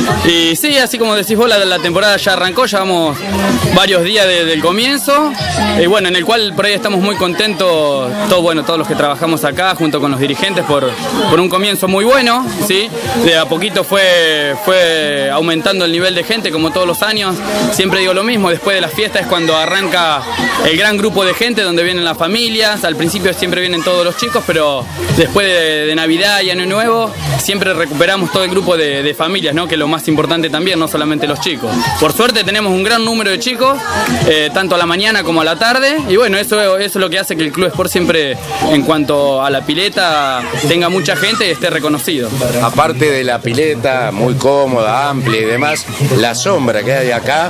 Y sí, así como decís vos, la temporada ya arrancó, llevamos varios días del comienzo, y bueno, en el cual por ahí estamos muy contentos, todos los que trabajamos acá, junto con los dirigentes, por un comienzo muy bueno, ¿sí? De a poquito fue aumentando el nivel de gente, como todos los años. Siempre digo lo mismo, después de las fiestas es cuando arranca el gran grupo de gente, donde vienen las familias. Al principio siempre vienen todos los chicos, pero después de Navidad y Año Nuevo, siempre recuperamos todo el grupo de familias, ¿no? Que es lo más importante también, no solamente los chicos. Por suerte tenemos un gran número de chicos, tanto a la mañana como a la tarde, y bueno, eso es lo que hace que el Club Sport siempre, en cuanto a la pileta, tenga mucha gente y esté reconocido. Aparte de la pileta, muy cómoda, amplia y demás, la sombra que hay acá,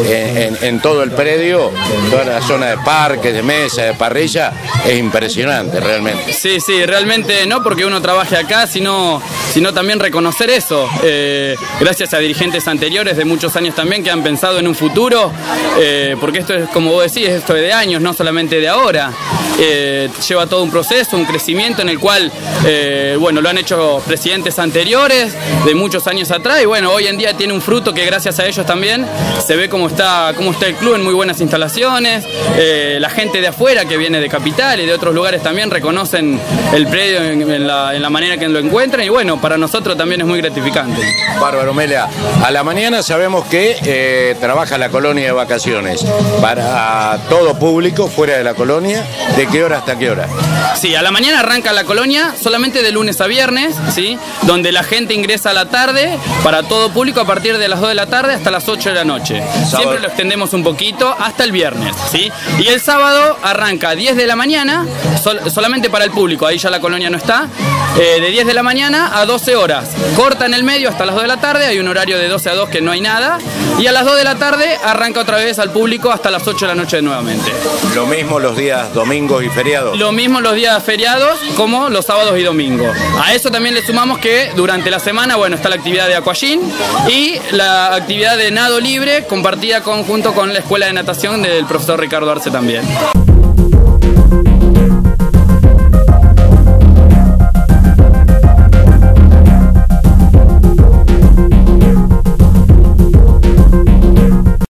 en todo el predio, toda la zona de parques, de mesa, de parrilla, es impresionante realmente. Sí, realmente no porque uno trabaje acá, sino también reconocer eso. Gracias a dirigentes anteriores de muchos años también que han pensado en un futuro, porque esto es, como vos decís, esto es de años, no solamente de ahora. Lleva todo un proceso, un crecimiento en el cual, bueno, lo han hecho presidentes anteriores de muchos años atrás, y bueno, hoy en día tiene un fruto que gracias a ellos también se ve cómo está el club en muy buenas instalaciones. La gente de afuera que viene de Capital y de otros lugares también reconocen el predio en la manera que lo encuentran, y bueno, para nosotros también es muy gratificante. Bárbaro, Melia. A la mañana sabemos que trabaja la colonia de vacaciones para todo público fuera de la colonia. ¿De qué hora hasta qué hora? Sí, a la mañana arranca la colonia solamente de lunes a viernes, ¿sí? Donde la gente ingresa a la tarde para todo público a partir de las 2 de la tarde hasta las 8 de la noche. Siempre lo extendemos un poquito hasta el viernes, ¿sí? Y el sábado arranca a 10 de la mañana, solamente para el público, ahí ya la colonia no está, de 10 de la mañana a 12 horas. Corta en el medio hasta las 2 de la tarde, hay un horario de 12 a 2 que no hay nada, y a las 2 de la tarde arranca otra vez al público hasta las 8 de la noche nuevamente. Lo mismo los días domingos y feriados. Lo mismo los días feriados como los sábados y domingos. A eso también le sumamos que durante la semana, bueno, está la actividad de aquagym y la actividad de nado libre compartida junto con la escuela de natación del profesor Ricardo Arce también.